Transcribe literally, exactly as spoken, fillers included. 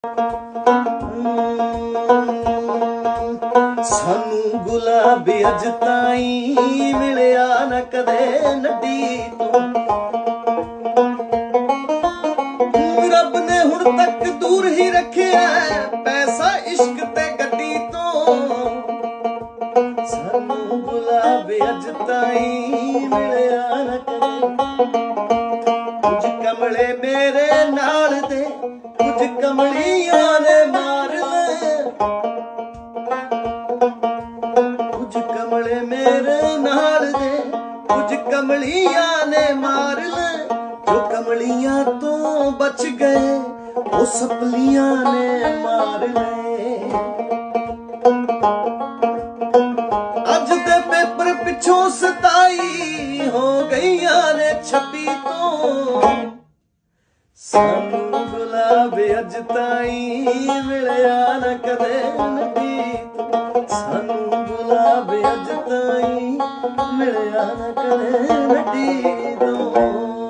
सानू गुलाब अज ताईं मिलिया न कदे नड्डी तो। रब ने हुण तक दूर ही रखिया पैसा इश्क ते गड्डी तो। सानू गुलाब अज ताईं मिलिया न कदे। कुछ कमले मेरे नाल दे कुछ कमलियां ने मार ले। कुछ कमले मेरे नाल दे कुछ कमलियां ने मार ले। जो कमलियां तो बच गए वो सपलियां ने मार ले। अज दे पेपर पिछों सताई हो गईया ने छपी तो। सानू गुलाब अज ताईं मिलिया न कदे नड्डी तो। सानू गुलाब अज ताईं मिलिया न कदे नड्डी तो।